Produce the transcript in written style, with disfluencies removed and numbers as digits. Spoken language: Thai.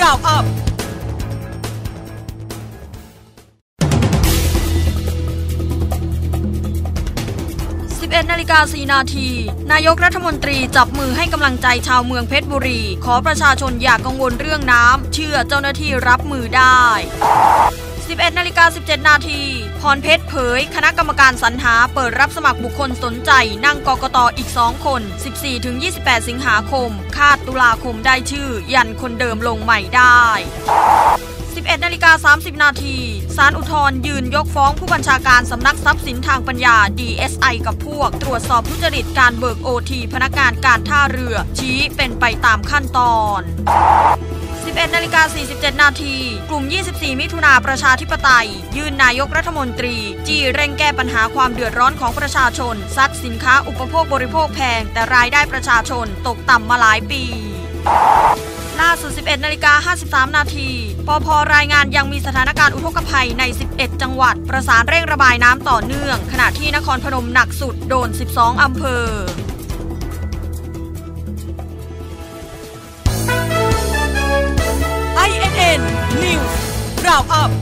Round Up 11:04 นาทีนายกรัฐมนตรีจับมือให้กำลังใจชาวเมืองเพชรบุรีขอประชาชนอย่ากังวลเรื่องน้ำเชื่อเจ้าหน้าที่รับมือได้ 11:17 นาทีพรเพชรเผยคณะกรรมการสรรหาเปิดรับสมัครบุคคลสนใจนั่งกกต.อีก2 คน 14-28 สิงหาคมคาดตุลาคมได้ชื่อยันคนเดิมลงใหม่ได้ 11:30 นาทีศาลอุทธรณ์ยืนยกฟ้องผู้บัญชาการสำนักทรัพย์สินทางปัญญา DSI กับพวกตรวจสอบทุจริตการเบิก OT พนักงานการท่าเรือชี้เป็นไปตามขั้นตอน 11:47 นาทีกลุ่ม 24 มิถุนาประชาธิปไตยยื่นนายกรัฐมนตรีจี้เร่งแก้ปัญหาความเดือดร้อนของประชาชนซัดสินค้าอุปโภคบริโภคแพงแต่รายได้ประชาชนตกต่ำมาหลายปีล่าสุด 11:53 นาทีปภ.รายงานยังมีสถานการณ์อุทกภัยใน 11 จังหวัดประสานเร่งระบายน้ำต่อเนื่องขณะที่นครพนมหนักสุดโดน 12 อำเภอINN News Round Up